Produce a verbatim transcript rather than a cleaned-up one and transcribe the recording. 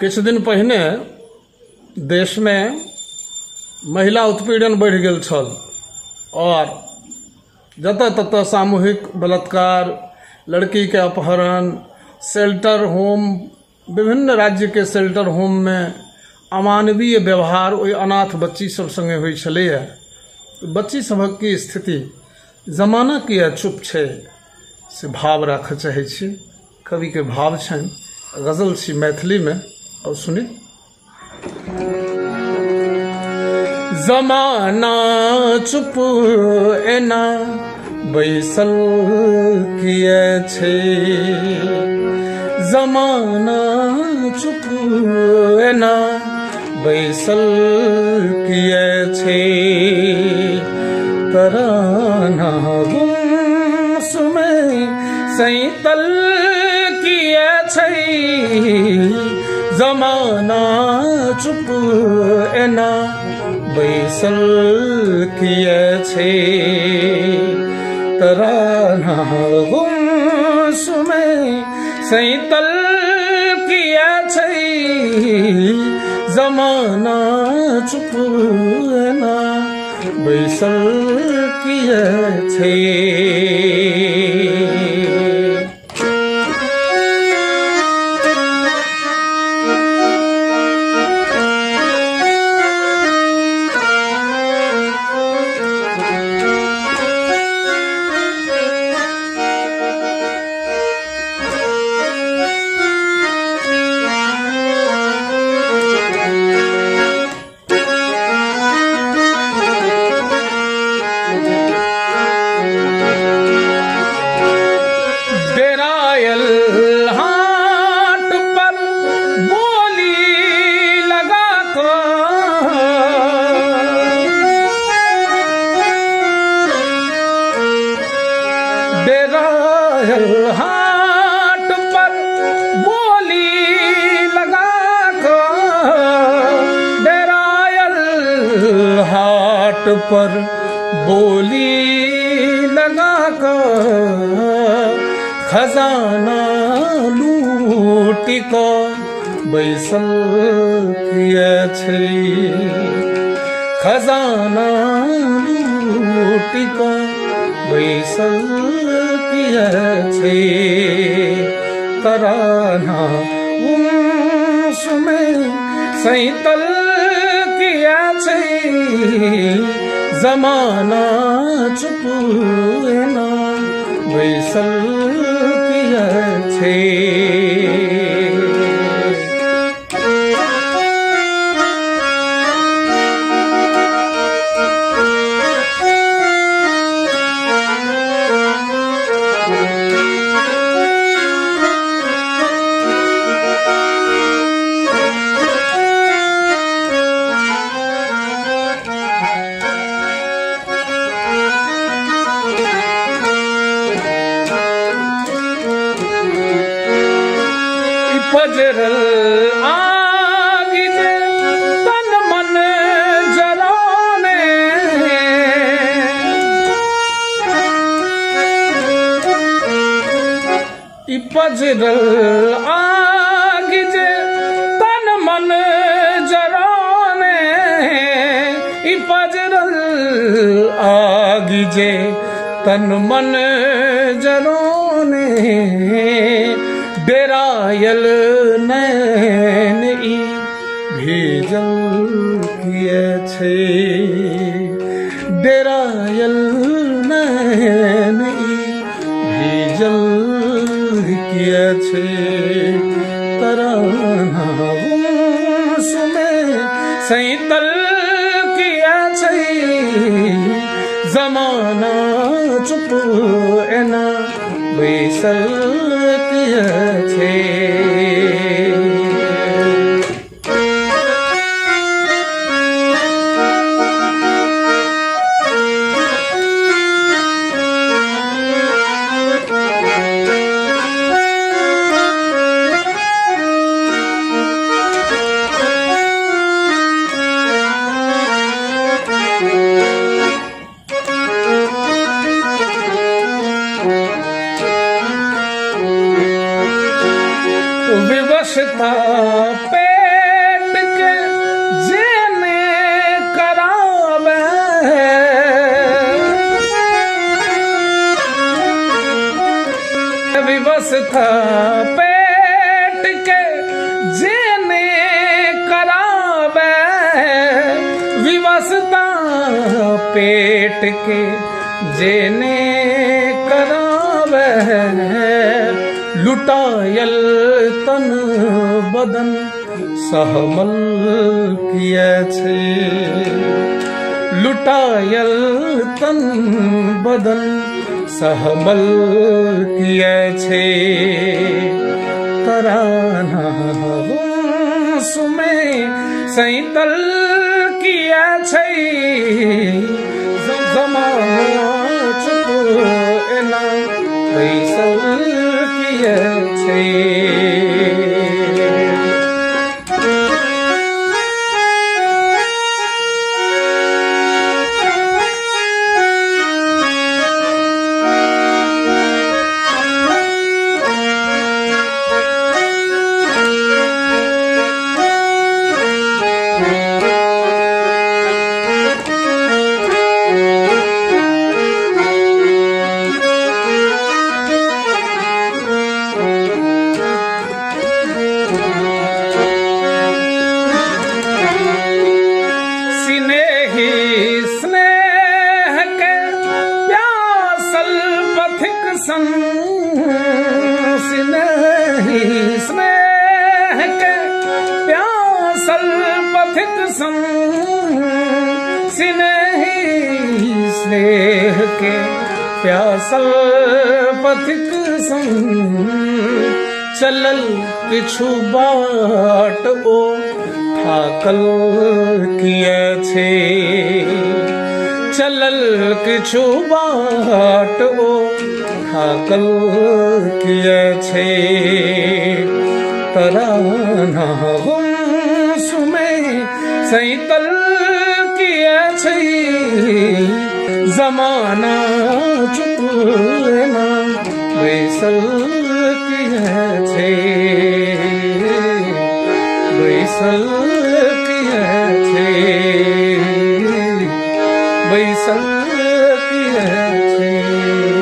किछु दिन पहिने देश में महिला उत्पीड़न बढ़ गेल छल और जतऽ ततऽ सामूहिक बलात्कार, लड़की के अपहरण, शेल्टर होम, विभिन्न राज्य के शेल्टर होम में अमानवीय व्यवहार ओहि अनाथ बच्ची सब संगे होइ छलैया। बच्ची सभक की स्थिति जमाना किया चुप छे से भाव राखऽ चाहे छी। कवि के भाव छनि, गजल छी मैथिली में, और सुनी। जमाना चुप एना बैसल किया छे, जमाना चुप एना बैसल किया छे, तराना गुमसुमे सैतल किया छे, जमाना चुप एना बैसल किया छे, तराना गुमसुमे सैतल किया छे, जमाना चुप एना बैसल किया छे। हाट पर बोली लगा कर, डेरायल हाट पर बोली लगा कर, खजाना लूट कर बैसल किया छे, खजाना लूट कर बैसल किया छे, तराना गुमसुमे सैतल किया छे, जमाना चुप एना बैसल किया छे। पजरल आग जे तन मन जलाने, ई पजरल आग जे तन मन जलाने, ई पजरल आग जे तन मन जलाने, डेरायल नैन ई भेजल किया छे, डेरायल नैन ई भेजल किया छे, तराना गुमसुमे सैतल किया छे, जमाना चुप एना बैसल किया छे। विवशता पे पेट के जेने करावे विवशता पेट के जेने करावे लुटायल तन बदन सहमल किए छे लुटायल तन बदन सहमल किए छे तराना सुमे सैतल किए छे जमाना चुप एना बैसल किए छे स्नेह के प्यासल पथिक संग स्नेही स्नेह के प्यासल पथिक संग चलल किछु बाट ओ थाकल किए छे चलल किछु बाट ओ थाकल किए छे तराना गुम सुमे सैतल किए छे जमाना चुप लेना बैसल किए छे बैसल किए छे बैसल किए छे।